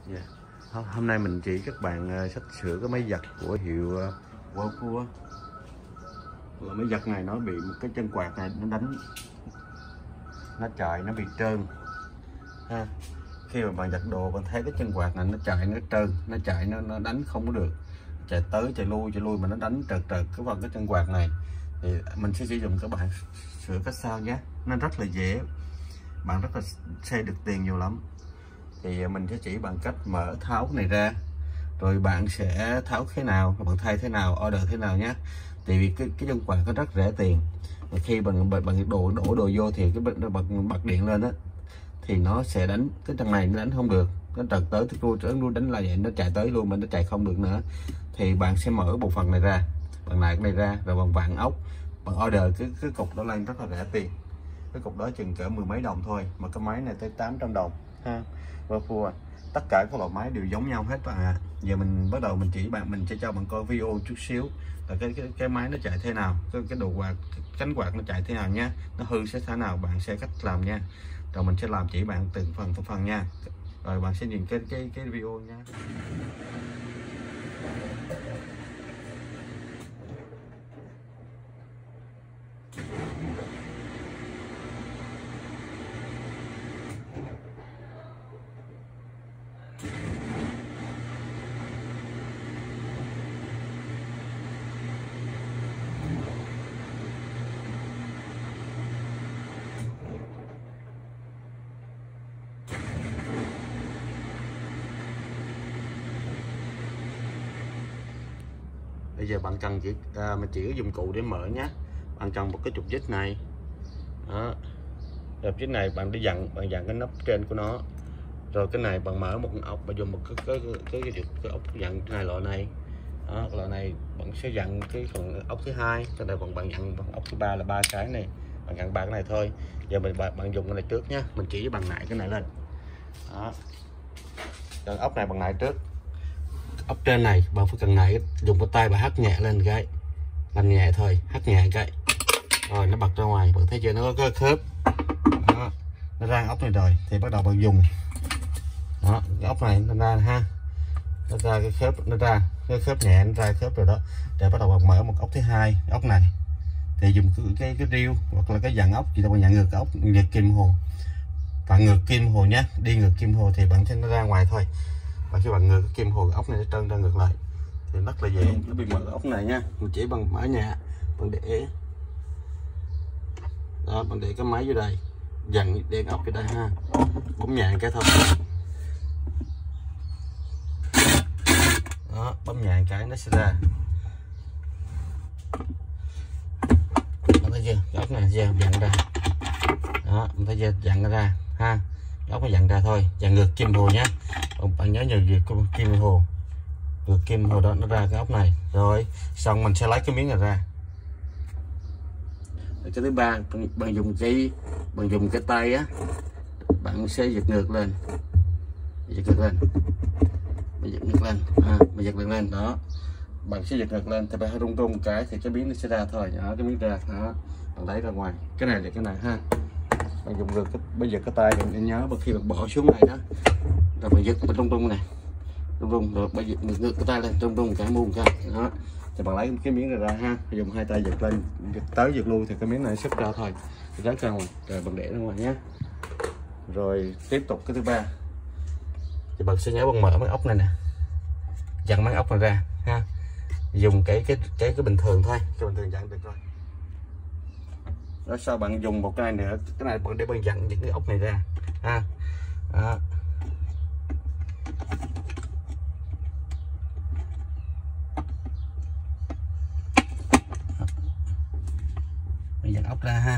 Yeah. Hôm nay mình chỉ các bạn xách sửa cái máy giặt của hiệu Whirlpool. Là máy giặt này nó bị một cái chân quạt này nó đánh, nó chạy nó bị trơn ha. Khi mà bạn giặt đồ bạn thấy cái chân quạt này nó chạy nó trơn, nó chạy nó đánh không có được, chạy tới chạy lui mà nó đánh trật cái phần cái chân quạt này. Thì mình sẽ sử dụng các bạn sửa cách sau nhé. Nó rất là dễ, bạn rất là save được tiền nhiều lắm. Thì mình sẽ chỉ bằng cách mở tháo cái này ra, rồi bạn sẽ tháo thế nào, bạn thay thế nào, order thế nào nhé. Tại vì cái chân quạt nó rất rẻ tiền. Và khi bạn đổ đồ vô thì cái bật điện lên đó thì nó sẽ đánh cái chân này, nó đánh không được, nó trật tới lui đánh lại vậy, nó chạy tới luôn mà nó chạy không được nữa. Thì bạn sẽ mở bộ phận này ra, bạn lại cái này ra, rồi bạn vặn ốc, bạn order cái cục đó lên rất là rẻ tiền. Cái cục đó chừng cỡ 10 mấy đồng thôi, mà cái máy này tới 800 đồng ha. Whirlpool tất cả các loại máy đều giống nhau hết bạn ạ. Giờ mình bắt đầu mình chỉ bạn, mình sẽ cho bạn coi video chút xíu là cái máy nó chạy thế nào, cái đồ quạt, cánh quạt nó chạy thế nào nhé, nó hư sẽ thế nào, bạn sẽ cách làm nha. Rồi mình sẽ làm chỉ bạn từng phần nha. Rồi bạn sẽ nhìn cái video nha. Bây giờ bạn cần mình chỉ có dụng cụ để mở nhé. Bạn cần một cái trục vít này đó. Trục vít này bạn đi dặn cái nắp trên của nó. Rồi cái này bạn mở một con ốc, bạn dùng một cái ốc dặn hai loại này đó. Loại này bạn sẽ dặn cái phần ốc thứ hai, cho nên bạn dặn phần ốc thứ ba là 3 cái này, bạn dặn 3 cái này thôi. Giờ bạn dùng cái này trước nhé, mình chỉ bằng nại cái này lên đó. Còn ốc này bằng nại trước. Ốc trên này bạn phải cần nãy dùng cái tay bạn hất nhẹ lên cái, làm nhẹ thôi, hất nhẹ cái rồi nó bật ra ngoài. Bạn thấy chưa, nó có cái khớp đó, nó ra ốc này rồi thì bắt đầu bạn dùng đó, cái ốc này nó ra ha, nó ra cái khớp, nó ra cái khớp nhẹ, nó ra khớp rồi đó. Để bắt đầu bạn mở một ốc thứ hai. Ốc này thì dùng cái riêu hoặc là cái dàn ốc gì đâu, bạn nhận ngược cái ốc ngược kim hồ, bạn ngược kim hồ nhé, đi ngược kim hồ thì bạn thấy nó ra ngoài thôi. Và khi bạn ngược cái kim hồ, ốc này nó trơn ra ngược lại thì rất là dễ nó bị mở ốc này nha. Mình chỉ bằng mở nhà, bạn để đó, bạn để cái máy vô đây, dặn đèn ốc vô đây ha, bấm nhẹ cái thôi đó, bấm nhẹ cái nó sẽ ra. Bạn thấy chưa, cái ốc này chưa dặn ra đó, mình thấy chưa, dặn nó ra ha, ốc nó dặn ra thôi, dặn ngược kim hồ nhé. Bạn nhớ nhờ việc kim hồ, ngược kim hồ đó, nó ra cái ốc này. Rồi xong mình sẽ lấy cái miếng này ra. Rồi cái thứ ba, bạn dùng cái tay á, bạn sẽ giật ngược lên, bạn giật ngược lên đó, bạn sẽ giật ngược lên thì bạn rung một cái thì cái miếng nó sẽ ra thôi đó, cái miếng ra đó, bạn lấy ra ngoài. Cái này là cái này ha, bạn dùng ngược bây giờ cái tay bạn nhớ khi bạn bỏ xuống này đó, rồi bạn giật rung này, rung rồi bây giờ ngược cái tay lên, rung cái muôn cái đó, thì bạn lấy cái miếng này ra ha, dùng hai tay giật lên, giật tới giật lui thì cái miếng này xuất ra thôi, rớt ra ngoài, rồi bạn để ra ngoài nhé. Rồi tiếp tục cái thứ ba thì bạn sẽ nhớ bằng mở mấy ốc này nè, dặn mấy ốc này ra ha, dùng cái bình thường thôi, cái bình thường dặn được rồi. Đó, sau bạn dùng một cái này nữa, cái này bạn để bạn dặn những cái ốc này ra ha đó. Mình dặn ốc ra ha,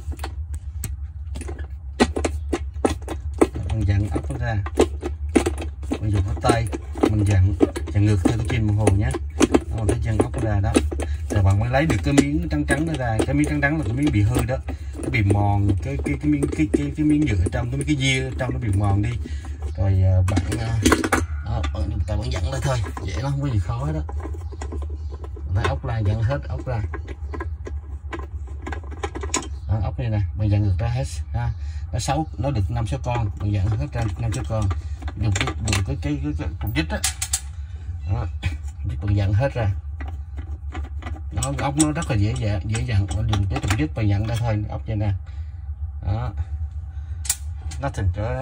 mình dặn ốc nó ra, mình dùng cái tay mình dặn ngược theo cái kim đồng hồ nhé. Mình thấy dặn ốc nó ra đó, rồi bạn mới lấy được cái miếng trắng nó ra. Cái miếng trắng là cái miếng bị hư đó, nó bị mòn, cái miếng nhựa trong, cái dĩa trong nó bị mòn đi. Rồi bạn dặn lại thôi, dễ lắm, không có gì khó hết đó. Lấy ốc ra, dặn hết ốc ra đó, ốc này nè, bạn dặn ngược ra hết ha. Nó được 5-6 con, bạn dặn hết ra 5-6 con. dùng cái cục vít á, vít bằng dặn hết ra. Nó ốc nó rất là dễ dặn, dùng cái cục vít bằng dặn ra thôi, ốc vậy nè. Đó, nó thành trở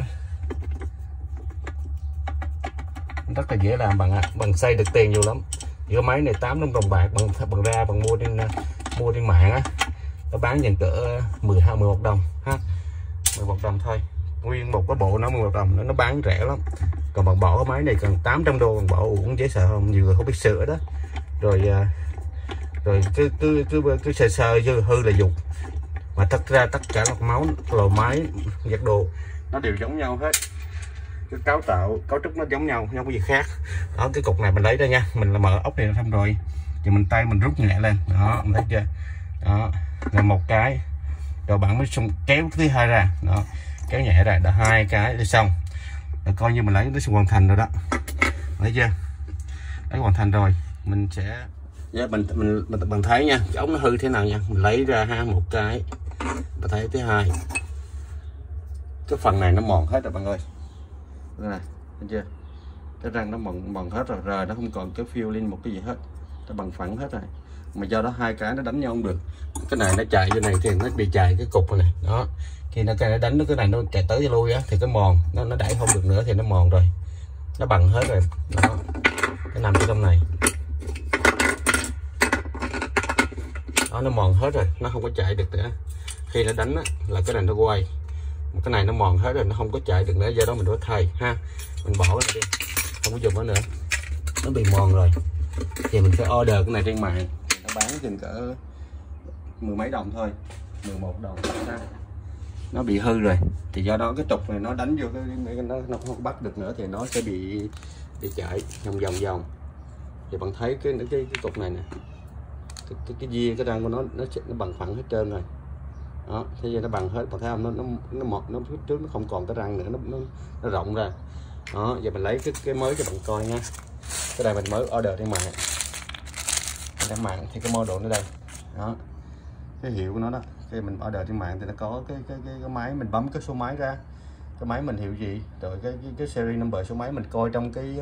rất là dễ làm, bằng xây được tiền nhiều lắm. Cái máy này 800 đồng bạc, bằng mua trên mạng á, nó bán dần cỡ 11 đồng ha, 11 đồng thôi, nguyên một cái bộ nó 11 đồng, nó bán rẻ lắm. Còn bạn bỏ cái máy này cần 800 đô, bạn bỏ uổng dễ sợ không, nhiều người không biết sửa đó, rồi cứ sơ hư là dục. Mà thật ra tất cả các lò máy giặt đồ nó đều giống nhau hết, cái cấu trúc nó giống nhau, không có gì khác. Đó, cái cục này mình lấy ra nha, mình là mở ốc này xong rồi thì mình tay mình rút nhẹ lên, đó mình thấy chưa, đó là một cái, rồi bạn mới kéo cái thứ hai ra, đó kéo nhẹ ra, đã hai cái thì xong, rồi coi như mình lấy nó hoàn thành rồi đó, thấy chưa, lấy hoàn thành rồi. Mình sẽ mình thấy nha, cái ống nó hư thế nào nha, mình lấy ra ha, một cái, bạn thấy thứ hai, cái phần này nó mòn hết rồi bạn ơi, đây này, thấy chưa, cái răng nó mòn hết rồi, nó không còn cái phiêu lên một cái gì hết, nó bằng phẳng hết rồi. Mà do đó hai cái nó đánh nhau không được, cái này nó chạy như này thì nó bị chạy cái cục này, đó khi nó đánh cái này nó chạy tới lui á thì cái mòn nó đẩy không được nữa thì nó mòn rồi, nó bằng hết rồi, đó nó nằm trong này, đó nó mòn hết rồi, nó không có chạy được nữa. Khi nó đánh á, là cái này nó quay, cái này nó mòn hết rồi, nó không có chạy được nữa, do đó mình phải thay ha, mình bỏ cái này đi, không có dùng nó nữa, nó bị mòn rồi thì mình phải order cái này trên mạng, nó bán chừng cỡ 10 mấy đồng thôi, 11 đồng ha. Nó bị hư rồi thì do đó cái trục này nó đánh vô nó không bắt được nữa thì nó sẽ bị chạy vòng. Thì bạn thấy cái cục này nè, cái dia cái răng của nó bằng phẳng hết trơn rồi, đó thế giờ nó bằng hết, bạn thấy không, nó phía trước nó không còn cái răng nữa, nó rộng ra. Đó giờ mình lấy cái mới cho bạn coi nha, cái này mình mới order trên mạng thì cái model nó đây, đó cái hiệu của nó đó, khi mình order trên mạng thì nó có cái máy, mình bấm cái số máy ra, cái máy mình hiệu gì, rồi cái series number số máy mình coi trong cái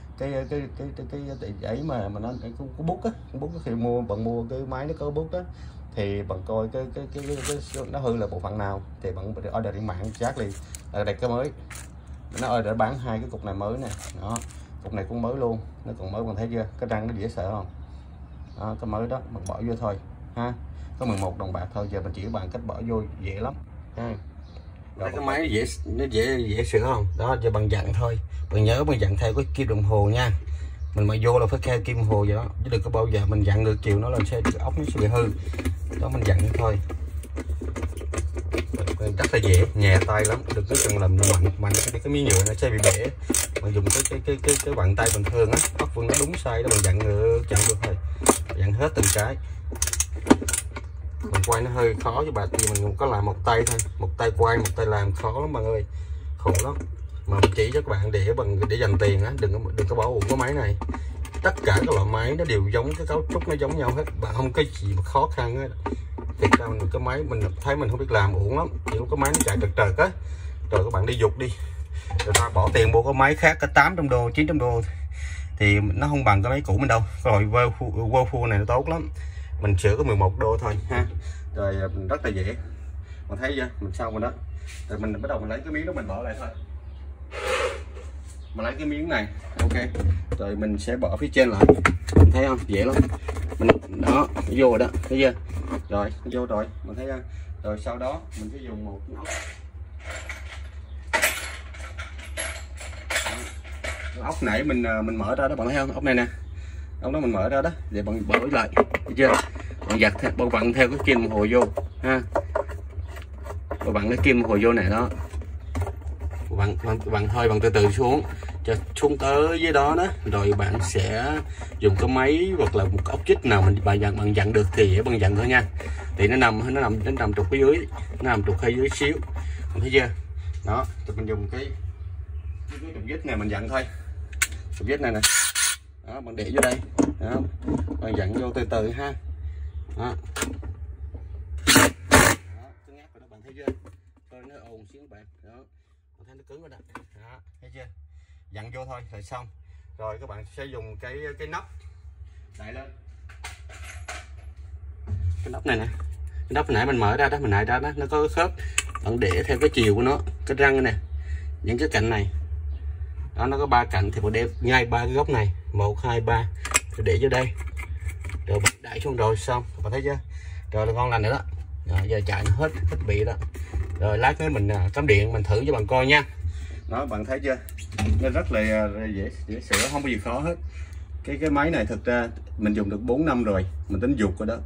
ấy mà nó cái bút á, khi bạn mua cái máy nó có bút á, thì bạn coi cái nó hư là bộ phận nào thì bạn order trên mạng chắc liền là đây cái mới, nó order bán hai cái cục này mới nè, đó cục này cũng mới luôn, nó còn mới, bạn thấy chưa, cái răng nó dễ sợ không, đó cái mới đó mình bỏ vô thôi ha, có 11 đồng bạc thôi. Giờ mình chỉ bạn cách bỏ vô dễ lắm ha. Rồi cái máy nó dễ sửa không, đó giờ bằng dặn thôi, bạn nhớ bạn dặn theo cái kim đồng hồ nha, mình mà vô là phải theo kim đồng hồ vậy đó, chứ đừng có bao giờ mình dặn ngược chiều nó là sẽ ốc nó sẽ bị hư, đó mình dặn thôi, rất là dễ, nhẹ tay lắm, đừng có cần làm mạnh cái miếng nhựa nó sẽ bị bể. Bạn dùng cái bàn tay bình thường á, ốc vân nó đúng size đó, bạn dặn ngược chặn được thôi, dặn hết từng cái. Mình quay nó hơi khó với bà, thì mình có làm một tay thôi, một tay quay một tay làm, khó lắm bạn ơi, khổ lắm. Mà mình chỉ cho các bạn để dành tiền á, đừng có bỏ uổng cái máy này. Tất cả các loại máy nó đều giống, cái cấu trúc nó giống nhau hết, bạn không có gì mà khó khăn hết. Thiệt ra cái máy mình thấy mình không biết làm uổng lắm, chỉ lúc cái máy nó chạy trật á, rồi các bạn đi dục đi, rồi ta bỏ tiền mua cái máy khác cái 800 đô 900 đô thì nó không bằng cái máy cũ mình đâu. Cái loại Whirlpool này nó tốt lắm, mình sửa có 11 đô thôi ha, rồi rất là dễ, mình thấy chưa, mình xong rồi đó, rồi mình bắt đầu mình lấy cái miếng đó mình bỏ lại thôi, mình lấy cái miếng này, ok, rồi mình sẽ bỏ phía trên lại, mình thấy không, dễ lắm, mình đó vô rồi đó, thấy chưa, rồi vô rồi, mình thấy không, rồi sau đó mình sẽ dùng một ốc nãy mình mở ra đó, bạn thấy không, ốc này nè, ốc đó mình mở ra đó, để bạn bỏ lại, thấy chưa, bạn giặt theo, bạn vặn theo cái kim đồng hồ vô ha, bạn vặn cái kim đồng hồ vô này đó, bạn thôi, bạn từ từ cho xuống tới dưới đó đó, rồi bạn sẽ dùng cái máy hoặc là một ốc chích nào bạn dặn được thì dễ bạn dặn thôi nha, thì nó nằm trục phía dưới, nó nằm trục hơi dưới xíu, bạn thấy chưa, đó thì mình dùng cái trục vít này mình dặn thôi, trục vít này nè, đó bạn để vô đây, đó bạn dặn vô từ từ ha, đó cái ngáp rồi đó, bạn thấy chưa, thôi nó ồn xíu bạn, đó bạn thấy nó cứng rồi đó, đó thấy chưa, dặn vô thôi rồi xong. Rồi các bạn sẽ dùng cái nắp đậy lên. Cái nắp này nè, cái nắp hồi nãy mình mở ra đó, mình nãy ra đó, nó có khớp, bạn để theo cái chiều của nó, cái răng này, những cái cạnh này đó, nó có 3 cạnh thì bạn để ngay 3 cái góc này, 1 2 3 rồi để vô đây, rồi bạn đẩy xuống rồi xong, bạn thấy chưa? Rồi là ngon lành nữa đó. Rồi, giờ chạy nó hết bị đó. Rồi lát nữa mình cắm điện mình thử cho bạn coi nha. Đó, bạn thấy chưa? Nó rất là dễ sửa, không có gì khó hết. Cái máy này thực ra mình dùng được 4 năm rồi, mình tính dục rồi đó.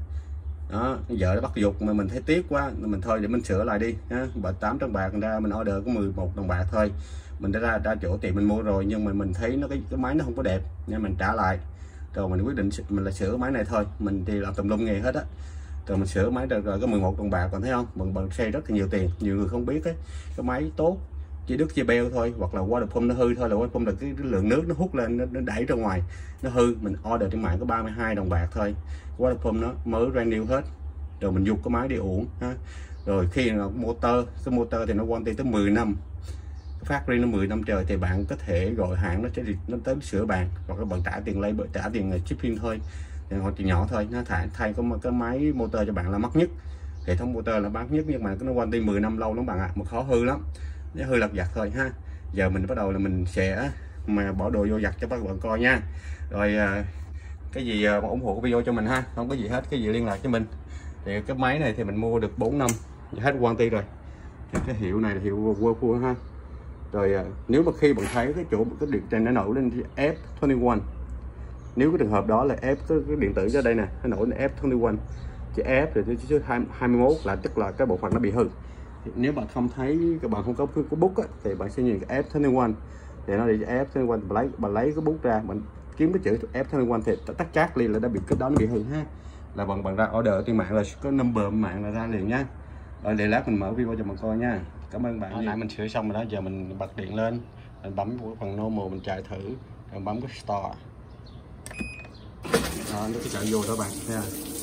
Đó, vợ nó bắt dục mà mình thấy tiếc quá, mình thôi để mình sửa lại đi ha. 800 bạc ra mình order có 11 đồng bạc thôi. Mình đã ra chỗ tiệm mình mua rồi, nhưng mà mình thấy nó cái máy nó không có đẹp nên mình trả lại. Rồi mình quyết định mình là sửa máy này thôi, mình thì làm tùm lum nghề hết á. Rồi mình sửa máy rồi có 11 đồng bạc, còn thấy không? Bằng xe rất là nhiều tiền, nhiều người không biết ấy. Cái máy tốt chỉ đứt dây beo thôi, hoặc là water pump nó hư thôi, là water pump là cái lượng nước nó hút lên, nó đẩy ra ngoài, nó hư. Mình order trên mạng có 32 đồng bạc thôi, water pump nó mới brand new hết. Rồi mình giục cái máy đi uổng ha. Rồi khi là cái motor thì nó warranty tới 10 năm, phát riêng nó 10 năm trời, thì bạn có thể gọi hãng nó tới sửa bạn, hoặc là bạn trả tiền labor, trả tiền shipping thôi, hoặc tiền nhỏ thôi. Nó thay cái máy motor cho bạn là mắc nhất, hệ thống motor là mắc nhất, nhưng mà nó warranty 10 năm lâu lắm bạn ạ. Mà khó hư lắm, nó hư lặt vặt thôi ha. Giờ mình bắt đầu là mình sẽ mà bỏ đồ vô giặt cho các bạn coi nha. Rồi cái gì ủng hộ cái video cho mình ha, không có gì hết, cái gì liên lạc cho mình. Thì cái máy này thì mình mua được 4 năm hết warranty rồi. Cái hiệu này là hiệu Whirlpool ha. Rồi nếu mà khi bạn thấy cái chỗ cái điện trên nó nổi lên thì F21, nếu cái trường hợp đó là F cái điện tử cho đây nè, nó nổi lên F21, chỉ F rồi chứ 21 là tức là cái bộ phận nó bị hư. Thì nếu bạn không thấy, các bạn không có cái bút á, thì bạn sẽ nhìn cái F21, thì nó đi F21, bạn lấy cái bút ra, bạn kiếm cái chữ F21 thì tắt chát liền là đã bị cái đó nó bị hư ha. Là bạn ra order trên mạng là có number mạng là ra liền nha. Rồi để lát mình mở video cho bạn coi nha. Cảm ơn bạn. Hồi nãy mình sửa xong rồi đó, giờ mình bật điện lên, mình bấm vào phần normal, mình chạy thử, rồi bấm cái start. Đó, nó chạy vô đó bạn nha.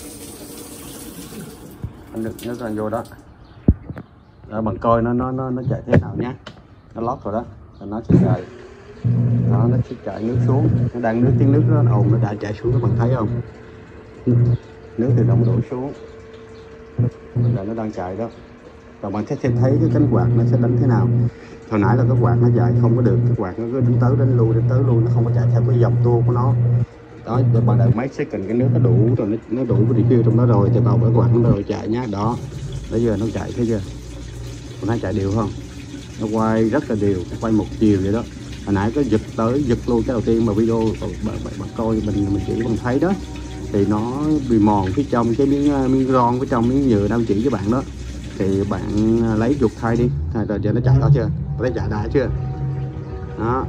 Nó chạy vô đó. Đó, bạn coi nó chạy thế nào nhé. Nó lót rồi đó, rồi nó sẽ chạy. Đó, nó sẽ chạy nước xuống, nó đang tiếng nước nó ồn, nó đã chạy xuống, các bạn thấy không? Nước thì động đổ xuống, là nó đang chạy đó. Và bạn sẽ thấy cái cánh quạt nó sẽ đánh thế nào. Hồi nãy là cái quạt nó chạy không có được, cái quạt nó cứ đánh tới đánh lui, nó không có chạy theo cái dòng tua của nó. Đó, để bạn đợi mấy second cái nước nó đủ rồi, nó đủ cái refill trong đó rồi thì vào cái quạt nó rồi chạy nhá. Đó, bây giờ nó chạy, thấy chưa? Bạn thấy chạy đều không? Nó quay rất là đều, quay một chiều vậy đó. Hồi nãy có giật tới giật luôn cái đầu tiên mà video bạn coi mình chỉ bạn thấy đó, thì nó bị mòn phía trong cái miếng ron, phía trong miếng nhựa đang chỉ với bạn đó, thì bạn lấy giục thay đi. Rồi giờ nó chạy đó chưa? Thấy chạy đã chưa? Đó,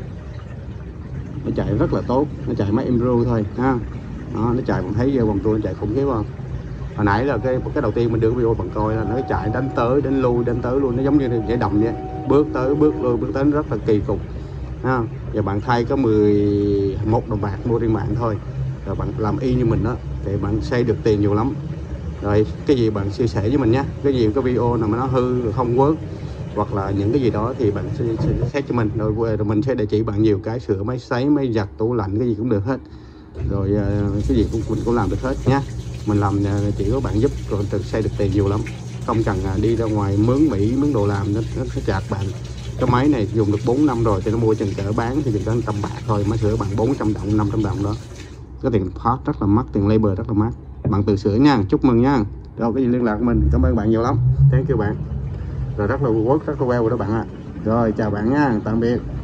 nó chạy rất là tốt, nó chạy máy Emro thôi ha. Đó, nó chạy, bạn thấy giờ vòng tua nó chạy khủng khiếp không? Hồi nãy là cái đầu tiên mình đưa cái video bạn coi là nó chạy đánh tới đánh lui, nó giống như giải đồng vậy, bước tới bước lui, bước tới, nó rất là kỳ cục ha. Giờ bạn thay có 11 đồng bạc mua trên mạng thôi, rồi bạn làm y như mình đó thì bạn xây được tiền nhiều lắm. Rồi cái gì bạn chia sẻ với mình nhé, cái gì cái video nào mà nó hư rồi không work hoặc là những cái gì đó thì bạn sẽ xét cho mình, rồi mình sẽ để chỉ bạn nhiều cái sửa máy sấy, máy giặt, tủ lạnh, cái gì cũng được hết. Rồi cái gì mình cũng làm được hết nhé. Mình làm chỉ có bạn giúp rồi tự xây được tiền nhiều lắm, không cần đi ra ngoài mướn mướn đồ làm, nó chạc bạn. Cái máy này dùng được 4 năm rồi thì nó mua chừng cỡ bán thì chừng cỡ 100 bạc thôi, máy sửa bạn 400 đồng 500 đồng đó. Cái tiền part rất là mắc, tiền labor rất là mắc, bạn tự sửa nha. Chúc mừng nha. Rồi cái gì liên lạc của mình, cảm ơn bạn nhiều lắm, thank you bạn. Rồi rất là work, rất là well rồi đó bạn ạ. Rồi chào bạn nha, tạm biệt.